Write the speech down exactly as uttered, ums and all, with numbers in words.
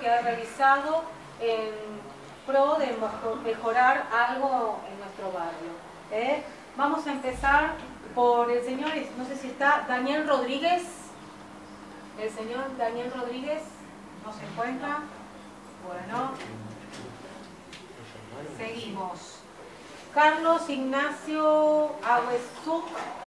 que ha realizado en pro de mejorar algo en nuestro barrio. ¿eh? Vamos a empezar por el señor, no sé si está, Daniel Rodríguez. El señor Daniel Rodríguez no se encuentra. Bueno, seguimos. Carlos Ignacio Aguesú,